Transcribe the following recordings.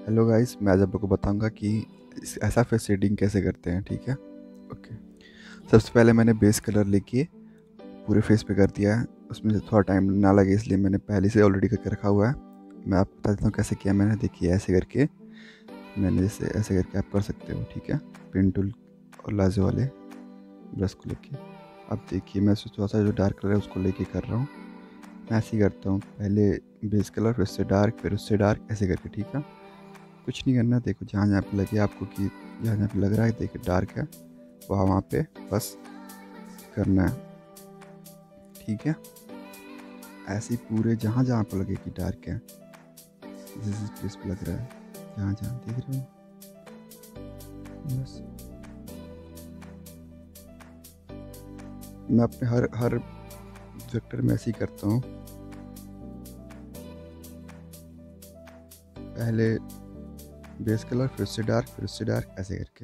Hello guys, मैं आज आपको बताऊंगा कि ऐसा फेस शेडिंग कैसे करते हैं। ठीक है, ओके। सबसे पहले मैंने बेस कलर लेके पूरे फेस पे कर दिया है। उसमें से थोड़ा टाइम ना लगे इसलिए मैंने पहले से ऑलरेडी करके रखा हुआ है। मैं आपको बता देता हूँ कैसे किया मैंने। देखिए ऐसे करके मैंने, जैसे ऐसे करके आप कर सकते हो। ठीक है, पेन टूल और लाजो वाले ब्रश को लेके। अब देखिए मैं थोड़ा सा जो डार्क कलर है उसको लेके कर रहा हूँ। मैं ऐसे ही करता हूँ, पहले बेस कलर फिर उससे डार्क फिर उससे डार्क ऐसे करके। ठीक है, कुछ नहीं करना। देखो जहाँ जहाँ पे लगे आपको कि जहाँ जहाँ पे लग रहा है देखिए डार्क है, वहाँ वहाँ पे बस करना है। ठीक है, ऐसे ही पूरे जहाँ जहाँ पे लगे कि डार्क है, जिस प्लेस पे लग रहा है, जहाँ जहाँ देख रहे हो बस। मैं अपने हर वेक्टर में ऐसे ही करता हूँ। पहले बेस कलर फिर उससे डार्क ऐसे करके।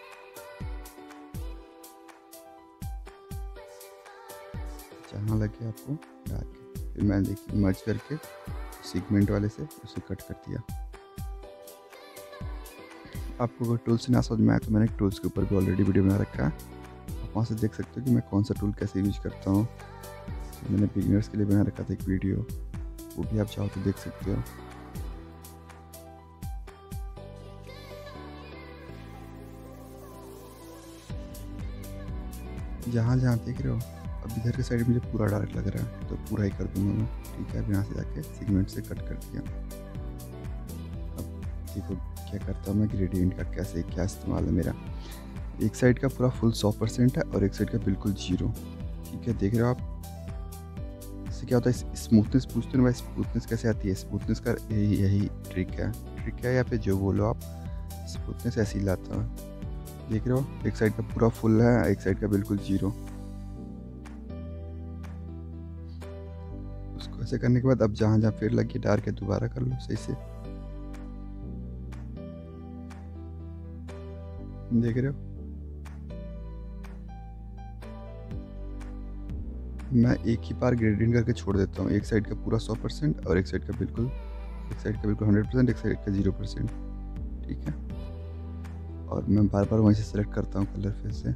जहाँ लगे आपको डार्क है, फिर मैंने देखिए मर्ज करके सेगमेंट वाले से उसे कट कर दिया। आपको अगर टूल्स ना समझ में आए तो मैंने टूल्स के ऊपर भी ऑलरेडी वीडियो बना रखा है, आप वहाँ से देख सकते हो कि मैं कौन सा टूल कैसे यूज करता हूँ। मैंने बिगिनर्स के लिए बना रखा था एक वीडियो, वो भी आप चाहो तो देख सकते हो। जहाँ जहाँ देख रहे हो, अब इधर के साइड मुझे पूरा डार्क लग रहा है तो पूरा ही कर दूंगा मैं। ठीक है, अब यहाँ से जाके सेगमेंट से कट कर दिया। अब देखो क्या करता हूँ मैं, ग्रेडियंट का कैसे क्या इस्तेमाल है मेरा। एक साइड का पूरा फुल 100% है और एक साइड का बिल्कुल 0। ठीक है, देख रहे हो आप। इससे क्या होता है, स्मूथनेस पूछते हैं भाई, स्मूथनेस कैसे आती है। स्मूथनेस का यही ट्रिक है या फिर जो बोलो आप, स्मूथनेस ऐसे ही लाता है। देख रहे हो, एक साइड का पूरा फुल है, एक साइड का बिल्कुल 0। उसको ऐसे करने के बाद अब जहाँ जहाँ फिर लगी डार्क है दोबारा कर लो सही से। देख रहे हो, मैं एक ही बार ग्रेडियंट करके छोड़ देता हूँ। एक साइड का पूरा 100% और एक साइड का बिल्कुल 100%, एक साइड का 0%। ठीक है, और मैं बार बार वहीं से सेलेक्ट करता हूँ कलर फिर से।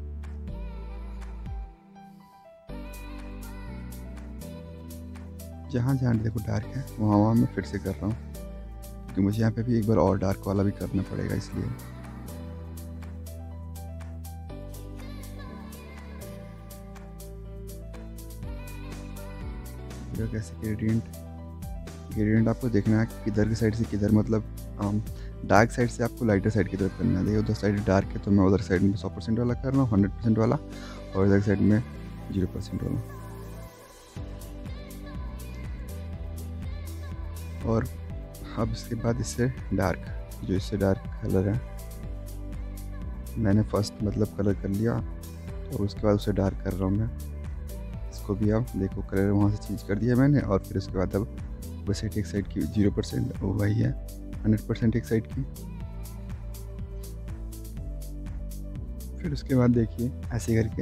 जहाँ जहाँ देखो डार्क है वहाँ वहाँ मैं फिर से कर रहा हूँ, क्योंकि मुझे यहाँ पे भी एक बार और डार्क वाला भी करना पड़ेगा इसलिए। कैसे ग्रेडियंट आपको देखना है किधर की साइड से किधर, मतलब डार्क साइड से आपको लाइटर साइड की तरफ करना है। देखिए उधर साइड डार्क है तो मैं उधर साइड में 100% वाला कर रहा हूँ, 100% वाला, और इधर साइड में 0% वाला। और अब इसके बाद इससे डार्क, जो इससे डार्क कलर है मैंने फर्स्ट मतलब कलर कर लिया, और उसके बाद उसे डार्क कर रहा हूँ मैं। इसको भी अब देखो कलर वहाँ से चेंज कर दिया मैंने, और फिर उसके बाद अब वैसे एक साइड की 0% वही है, 100% एक साइड की। फिर उसके बाद देखिए ऐसे करके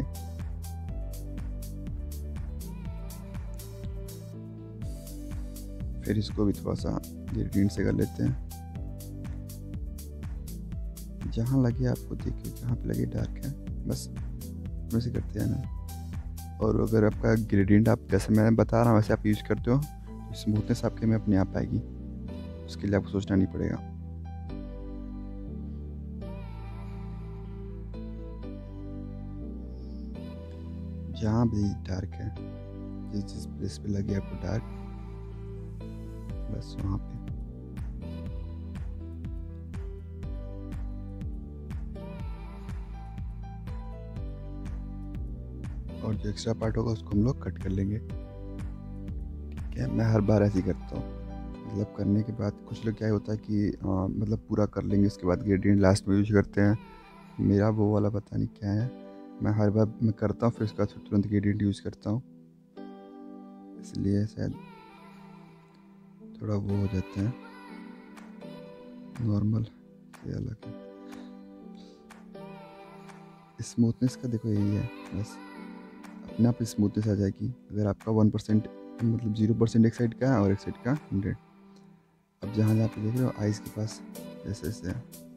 फिर इसको भी थोड़ा सा ग्रेडियंट से कर लेते हैं। जहाँ लगे आपको देखिए, जहाँ पे लगे डार्क है बस वैसे करते हैं ना। और अगर आपका ग्रेडियंट आप जैसे मैं बता रहा हूँ वैसे आप यूज करते हो तो स्मूथनेस आपके में अपने आप आएगी, उसके लिए आपको सोचना नहीं पड़ेगा। जहाँ भी डार्क है, जिस जिस प्लेस पे लगे आपको डार्क, बस वहाँ पे। और जो एक्स्ट्रा पार्ट होगा उसको हम लोग कट कर लेंगे। ठीक है, मैं हर बार ऐसे ही करता हूँ। मतलब करने के बाद कुछ लोग क्या होता है कि मतलब पूरा कर लेंगे उसके बाद ग्रेडियंट लास्ट में यूज करते हैं। मेरा वो वाला पता नहीं क्या है, मैं हर बार मैं करता हूँ फिर उसके बाद फिर तुरंत ग्रेडियंट यूज करता हूँ, इसलिए शायद थोड़ा वो हो जाते हैं नॉर्मल से अलग है। स्मूथनेस का देखो यही है, बस अपने आप स्मूथनेस आ जाएगी। अगर आपका 1% मतलब 0% एक साइड का है और एक साइड का 100। अब जहाँ जहाँ पे देख रहे हो आइज़ के पास जैसे से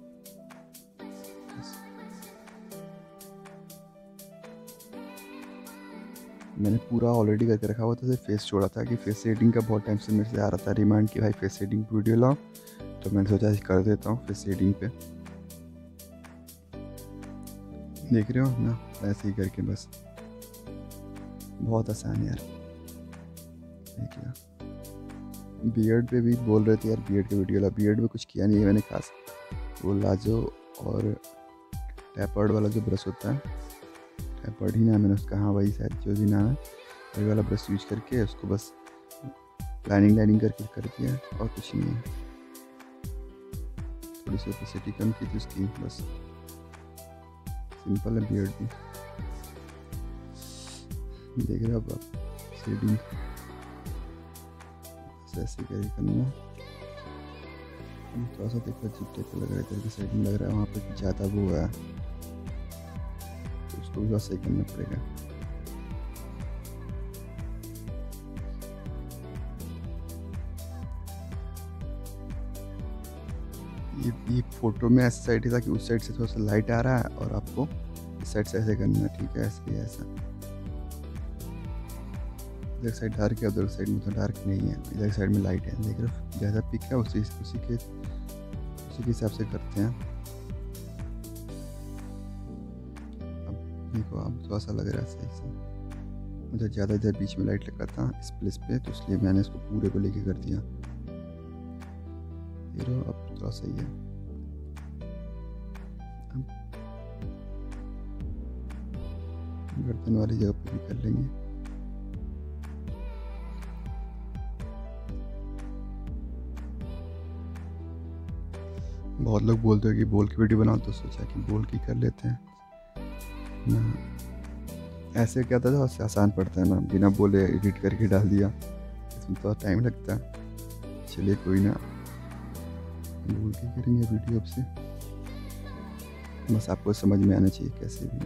मैंने पूरा ऑलरेडी करके रखा हुआ था, सिर्फ फेस छोड़ा था कि फेस शेडिंग का बहुत टाइम से मेरे से आ रहा था रिमाइंड कि भाई फेस शेडिंग वीडियो लाओ, तो मैंने सोचा कर देता हूँ फेस शेडिंग पे। देख रहे हो ना, ऐसे ही करके बस, बहुत आसान यार। देख लिया। बियर्ड पे भी बोल रहे थे यार बियर्ड का वीडियो ला, बियर्ड में कुछ किया नहीं है मैंने खास। वो लाजो और टैपर्ड वाला जो ब्रश होता है, टैपर्ड ही नाम है उसका, हाँ वही शायद जो भी नाम है, वही वाला ब्रश यूज करके उसको बस लाइनिंग करके कर दिया और कुछ नहीं है। थोड़ी सी ओपेसिटी कम की थी उसकी बस, सिंपल है बियर्ड भी। देख रहे हो आप शेडिंग ऐसे करके करना। थोड़ा सा देखो अजीब टाइप लग रहा है, इधर की शेडिंग लग रहा है, वहाँ पे ज़्यादा वो है, तो उसको भी बस सही करना पड़ेगा। ये फोटो में ऐसा साइड था कि उस साइड से थोड़ा सा लाइट आ रहा है और आपको इस साइड से ऐसे करना है, ठीक है, ऐसे ऐसा। इधर साइड डार्क है, उधर साइड में तो डार्क नहीं है, इधर साइड में लाइट है। देख रहे हो जैसा पिक है उसी के हिसाब से करते हैं। अब देखो अब थोड़ा सा लग रहा है सही से, मुझे ज़्यादा इधर बीच में लाइट लगा था इस प्लेस पे, तो इसलिए मैंने इसको पूरे को लेके कर दिया। देख रहे हो अब थोड़ा सही है। गर्दन वाली जगह पे भी कर लेंगे। बहुत लोग बोलते हैं कि बोल की वीडियो बनाओ, तो सोचा कि बोल की कर लेते हैं ना। ऐसे क्या था, तो आसान पड़ता है ना, बिना बोले एडिट करके डाल दिया, इसमें थोड़ा टाइम लगता है। चलिए कोई ना, बोल के करेंगे वीडियो अब से, बस आपको समझ में आना चाहिए कैसे भी।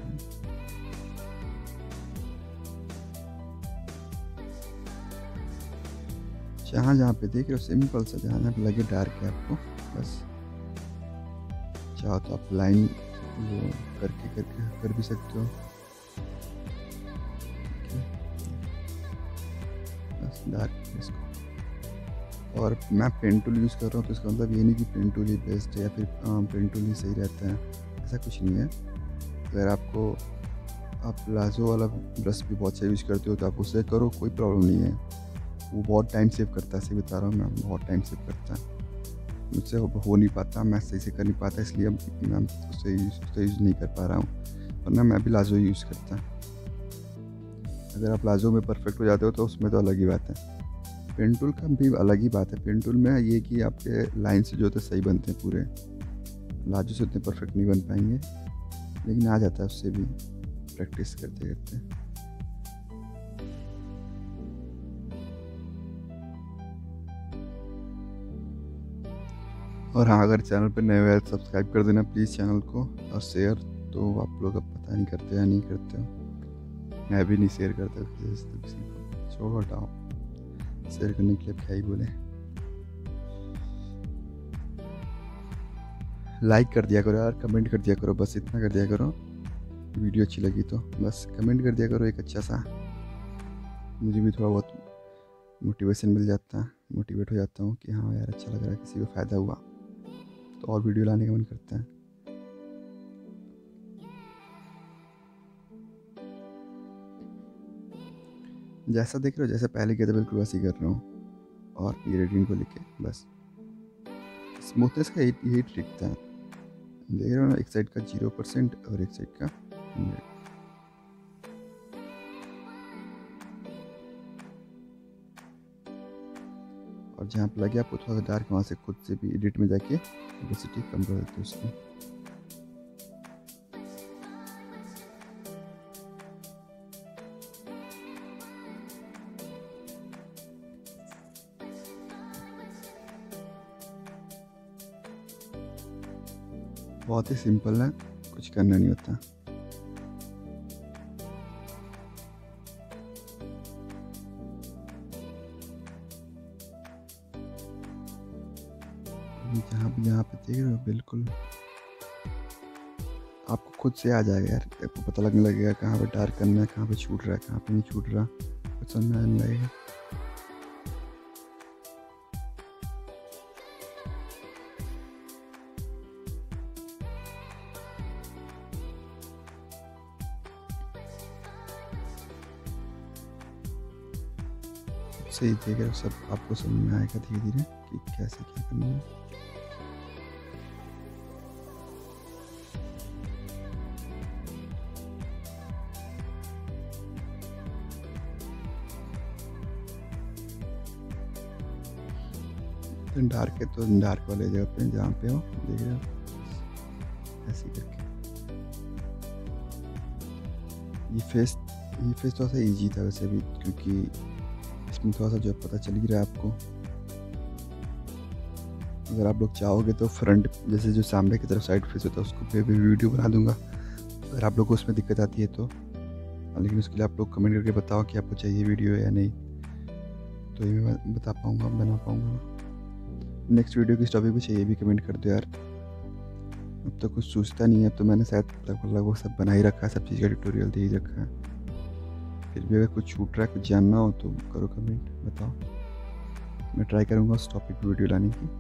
जहाँ पे देख रहे हो सिंपल सा, जहाँ पे लगे डार्क है आपको, बस चाहो तो आप लाइन वो करके कर भी सकते हो। बस डार्क इसको, और मैं पेन टूल यूज़ कर रहा हूँ, तो इसका मतलब ये नहीं कि पेन टूल ही बेस्ट है या फिर पेन टूल ही सही रहता है, ऐसा कुछ नहीं है। अगर आप लाजो वाला ब्रश भी बहुत सही यूज़ करते हो तो आप उससे करो, कोई प्रॉब्लम नहीं है, वो बहुत टाइम सेव करता है, सही बता रहा हूँ मैं, बहुत टाइम सेव करता है। मुझसे हो नहीं पाता, मैं सही से कर नहीं पाता, इसलिए मैं उससे यूज़ नहीं कर पा रहा हूँ, वरना मैं भी लाजो यूज़ करता। अगर आप लाजो में परफेक्ट हो जाते हो तो उसमें तो अलग ही बात है। पेन टूल का भी अलग ही बात है, पेन टूल में ये कि आपके लाइन से जो होते सही बनते हैं पूरे, लाजो से उतने परफेक्ट नहीं बन पाएंगे, लेकिन आ जाता है उससे भी प्रैक्टिस करते करते। और हाँ, अगर चैनल पर नए हुए तो सब्सक्राइब कर देना प्लीज़ चैनल को, और शेयर तो आप लोग अब पता नहीं करते या नहीं करते हो, मैं भी नहीं शेयर करता किसी को, छोड़ो हटाओ, शेयर करने के लिए क्या ही बोले। लाइक कर दिया करो यार, कमेंट कर दिया करो, बस इतना कर दिया करो, वीडियो अच्छी लगी तो बस कमेंट कर दिया करो एक अच्छा सा, मुझे भी थोड़ा बहुत मोटिवेशन मिल जाता है, मोटिवेट हो जाता हूँ कि हाँ यार अच्छा लग रहा है, किसी को फ़ायदा हुआ तो और वीडियो लाने का मन करता है। जैसा देख रहे हो, जैसे पहले किया था बिल्कुल वैसे ही कर रहा हूँ, और ग्रेडियंट को लेके बस स्मूथनेस का यही ट्रिक था। देख रहे हो ना, एक साइड का 0% और एक साइड का 100। और जहाँ पर लगे आपको थोड़ा सा डार्क, वहाँ से खुद से भी एडिट में जाके ओपेसिटी कम कर देते हो उसकी। बहुत ही सिंपल है, कुछ करना नहीं होता। जहाँ पे देख रहे हो, बिल्कुल आपको खुद से आ जाएगा यार, आपको पता लगने लगेगा कहाँ पे डार्क करना है, कहाँ पे छूट रहा है, कहाँ पे नहीं छूट रहा, कुछ समझ में आने लगेगा। सही देख रहे हो, सब आपको समझ में आएगा धीरे धीरे कि कैसे क्या करना है। तो डार्क है तो डार्क वाले जगह पे जहाँ पे हो, देख रहे हो, ऐसे करके। ये फेस थोड़ा सा इजी था वैसे भी, क्योंकि इसमें थोड़ा सा जो पता चल ही रहा है आपको। अगर आप लोग चाहोगे तो फ्रंट जैसे जो सामने की तरफ साइड फेस होता है उसको पे भी वीडियो बना दूंगा, अगर आप लोग को उसमें दिक्कत आती है तो। लेकिन उसके लिए आप लोग कमेंट करके बताओ कि आपको चाहिए वीडियो या नहीं, तो ये मैं बता पाऊँगा, बना पाऊँगा। नेक्स्ट वीडियो किस टॉपिक पे चाहिए भी कमेंट कर दो यार। अब तो कुछ सोचता नहीं है, अब तो मैंने शायद लगभग सब बना ही रखा है, सब चीज़ का ट्यूटोरियल दे ही रखा है। फिर भी अगर कुछ छूट रहा है, कुछ जानना हो तो करो कमेंट, बताओ, मैं ट्राई करूँगा उस टॉपिक पे वीडियो लाने की।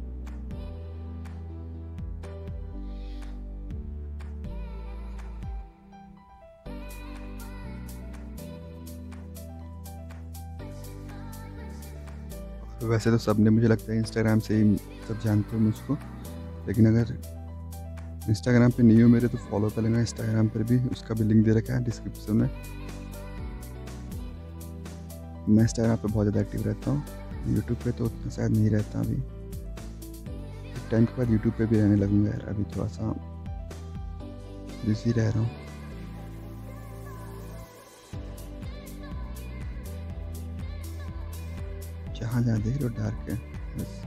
वैसे तो सब ने, मुझे लगता है इंस्टाग्राम से ही सब जानते हो मुझको, लेकिन अगर इंस्टाग्राम पे नहीं हो मेरे तो फॉलो कर लेना इंस्टाग्राम पर भी, उसका भी लिंक दे रखा है डिस्क्रिप्शन में। मैं इंस्टाग्राम पे बहुत ज़्यादा एक्टिव रहता हूँ, यूट्यूब पे तो उतना शायद नहीं रहता अभी। एक टाइम के बाद यूट्यूब पे भी रहने लगूंगा यार, अभी थोड़ा सा बिजी रह रहा हूँ। जहाँ जहाँ देख रहे हो डार्क है, बस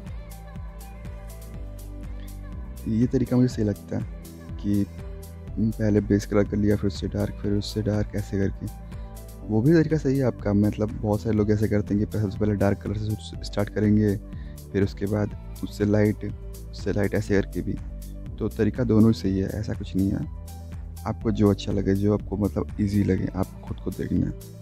ये तरीका मुझे सही लगता है कि पहले बेस कलर कर लिया, फिर उससे डार्क ऐसे करके। वो भी तरीका सही है आपका, मतलब बहुत सारे लोग ऐसे करते हैं कि सबसे पहले डार्क कलर से स्टार्ट करेंगे, फिर उसके बाद उससे लाइट ऐसे करके भी। तो तरीका दोनों सही है, ऐसा कुछ नहीं है। आपको जो अच्छा लगे, जो आपको मतलब इजी लगे, आप खुद को देखना है।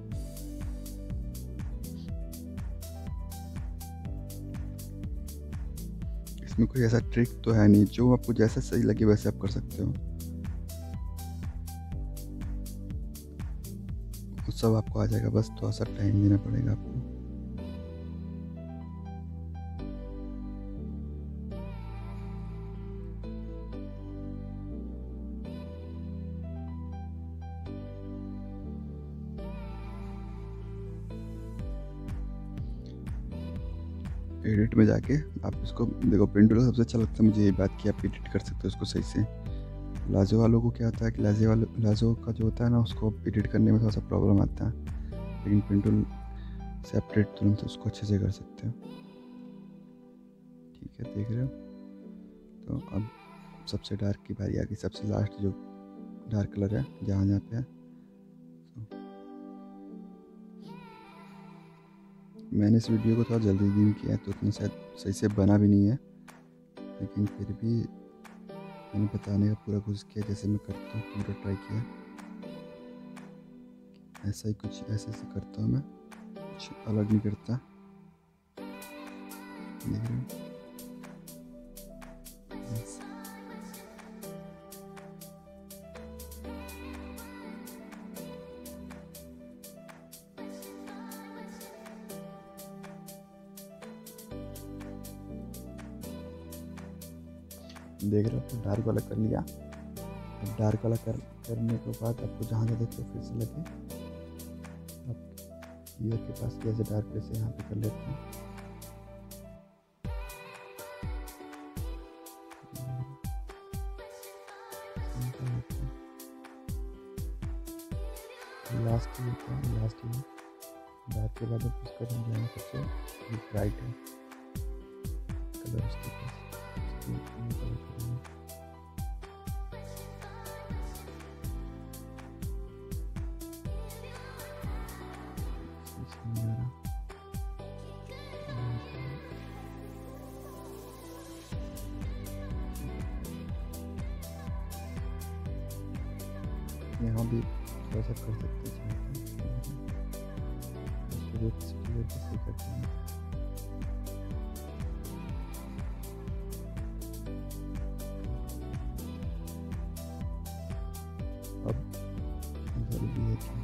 इसमें कोई ऐसा ट्रिक तो है नहीं, जो आपको जैसा सही लगे वैसे आप कर सकते हो, वो सब आपको आ जाएगा, बस थोड़ा सा टाइम देना पड़ेगा आपको। एडिट में जाके आप इसको देखो, प्रिंट टूल सबसे अच्छा लगता है मुझे ये बात कि आप एडिट कर सकते हो उसको सही से। लाजो वालों को क्या होता है कि लाजो का जो होता है ना, उसको एडिट करने में थोड़ा सा प्रॉब्लम आता है, लेकिन प्रिंट टूल से आप तुरंत उसको अच्छे से कर सकते हो। ठीक है, देख रहे हो। तो अब सबसे डार्क की बारी आ गई, सबसे लास्ट जो डार्क कलर है जहाँ जहाँ पे है। मैंने इस वीडियो को थोड़ा जल्दी दिन किया है, तो उतना शायद सही से बना भी नहीं है, लेकिन फिर भी मैंने बताने का पूरा कोशिश किया, जैसे मैं करता हूँ पूरा ट्राई किया। ऐसा ही कुछ ऐसे करता हूँ मैं, कुछ अलग नहीं करता, देख रहे हो। देख रहे हो, डार्क वाला कर लिया। अब डार्क वाला करने के बाद आपको जहाँ जहाँ देखो फिर से लगे, आप ईयर के पास जैसे डार्क प्लेस यहाँ पे कर लेते हैं। लास्ट होता है, लास्ट में डार्क के बाद अब उसका रंग जाना सबसे ब्राइट है कलर उसके पास। आप यहाँ भी थोड़ा सा कर सकते हैं, सही करते हैं। अब जरूरी है कि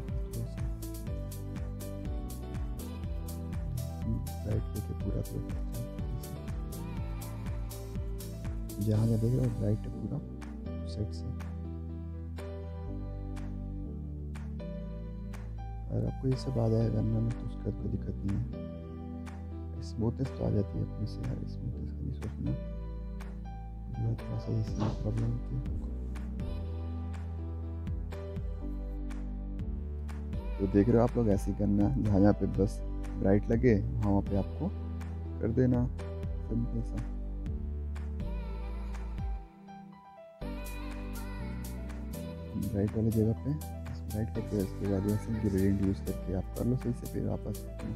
लाइट लेके पूरा जहाँ मैं देख रहा हूँ लाइट है पूरा साइड से। और आपको ये सब आ जाएगा करना में तो उसका कोई दिक्कत नहीं है। स्मूथनेस तो आ जाती है अपने से यार, स्मूथनेस का नहीं सोचना, जो है थोड़ा सा इसी प्रॉब्लम होती है। तो देख रहे हो आप लोग, ऐसे ही करना है, जहाँ जहाँ पे बस ब्राइट लगे वहाँ पे आपको कर देना सिंपल सा। ब्राइट वाली जगह पे ब्राइट करके उसके बाद ऐसे ग्रेडियंट यूज़ करके आप कर लो सही से, फिर वापस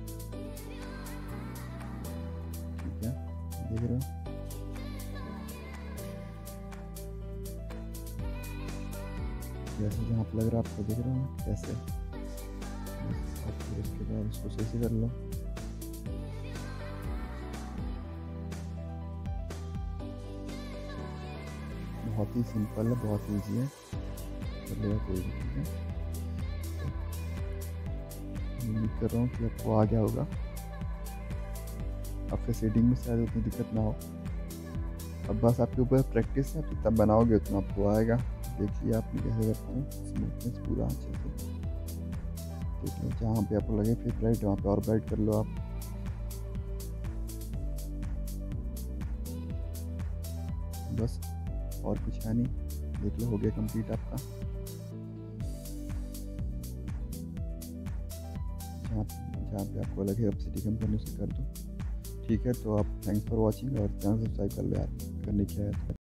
ठीक है। देख रहे हो जैसे जहाँ पे लग रहा है आपको, देख रहे हो कैसे, फिर उसके बाद उसको सही से कर लो। बहुत ही सिंपल है, बहुत ही ईजी है, कर लेगा कोई भी। ठीक है, उम्मीद कर रहा हूँ कि आपको आ गया होगा। आपके शेडिंग में शायद उतनी दिक्कत ना हो। अब बस आपके ऊपर प्रैक्टिस है, आप जितना बनाओगे उतना आपको आएगा। देखिए आपने कैसे करते हैं, स्मूथनेस पूरा अच्छे से देख लो। जहाँ पे आपको लगे फिर ब्राइट वहाँ पे और ब्राइट कर लो आप। बस और कुछ है नहीं, देख लो हो गया कंप्लीट आपका। जहाँ पे आपको लगे अब सिटी कम करने से कर दो। ठीक है, तो आप थैंक्स फॉर वॉचिंग और चैनल सब्सक्राइब कर लो यार, करने की है।